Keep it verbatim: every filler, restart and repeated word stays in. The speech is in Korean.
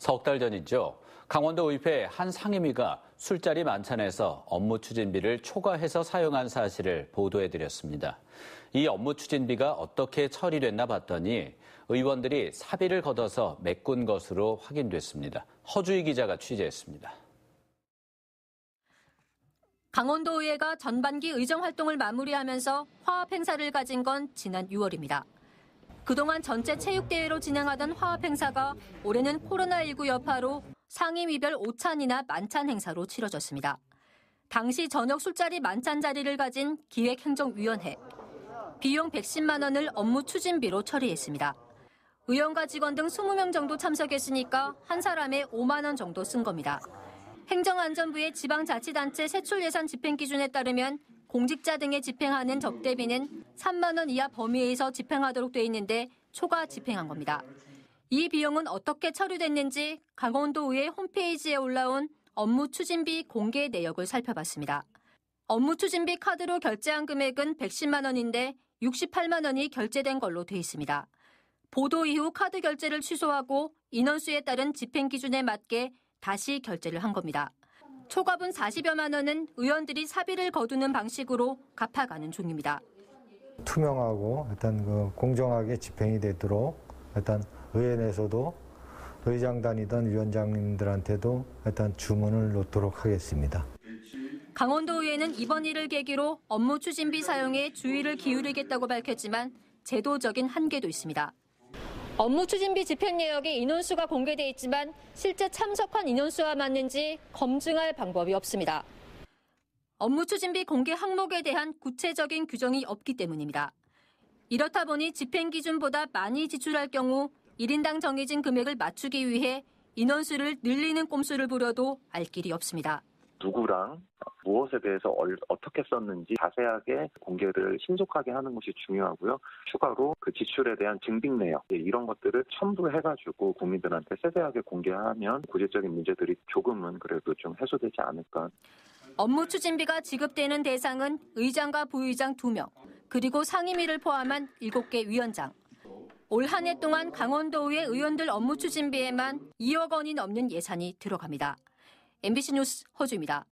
석 달 전이죠. 강원도 의회 한 상임위가 술자리 만찬에서 업무 추진비를 초과해서 사용한 사실을 보도해드렸습니다. 이 업무 추진비가 어떻게 처리됐나 봤더니 의원들이 사비를 걷어서 메꾼 것으로 확인됐습니다. 허주희 기자가 취재했습니다. 강원도의회가 전반기 의정활동을 마무리하면서 화합 행사를 가진 건 지난 유월입니다. 그동안 전체 체육대회로 진행하던 화합 행사가 올해는 코로나십구 여파로 상임위별 오찬이나 만찬 행사로 치러졌습니다. 당시 저녁 술자리 만찬 자리를 가진 기획행정위원회. 비용 백십만 원을 업무 추진비로 처리했습니다. 의원과 직원 등 이십 명 정도 참석했으니까 한 사람에 오만 원 정도 쓴 겁니다. 행정안전부의 지방자치단체 세출예산 집행기준에 따르면 공직자 등에 집행하는 접대비는 삼만 원 이하 범위에서 집행하도록 돼 있는데 초과 집행한 겁니다. 이 비용은 어떻게 처리됐는지 강원도의회 홈페이지에 올라온 업무 추진비 공개 내역을 살펴봤습니다. 업무 추진비 카드로 결제한 금액은 백십만 원인데 육십팔만 원이 결제된 걸로 돼 있습니다. 보도 이후 카드 결제를 취소하고 인원수에 따른 집행 기준에 맞게 다시 결제를 한 겁니다. 초과분 사십여만 원은 의원들이 사비를 거두는 방식으로 갚아가는 중입니다. 투명하고 일단 그 공정하게 집행이 되도록 일단 의원에서도 의장단이든 위원장님들한테도 일단 주문을 놓도록 하겠습니다. 강원도의회는 이번 일을 계기로 업무 추진비 사용에 주의를 기울이겠다고 밝혔지만 제도적인 한계도 있습니다. 업무 추진비 집행 내역에 인원수가 공개돼 있지만 실제 참석한 인원수와 맞는지 검증할 방법이 없습니다. 업무 추진비 공개 항목에 대한 구체적인 규정이 없기 때문입니다. 이렇다 보니 집행 기준보다 많이 지출할 경우 일 인당 정해진 금액을 맞추기 위해 인원수를 늘리는 꼼수를 부려도 알 길이 없습니다. 누구랑 무엇에 대해서 어떻게 썼는지 자세하게 공개를 신속하게 하는 것이 중요하고요. 추가로 그 지출에 대한 증빙 내역 이런 것들을 첨부해가지고 국민들한테 세세하게 공개하면 구제적인 문제들이 조금은 그래도 좀 해소되지 않을까. 업무 추진비가 지급되는 대상은 의장과 부의장 두 명, 그리고 상임위를 포함한 일곱 개 위원장. 올 한 해 동안 강원도의회 의원들 업무 추진비에만 이억 원이 넘는 예산이 들어갑니다. 엠비씨 뉴스 허주입니다.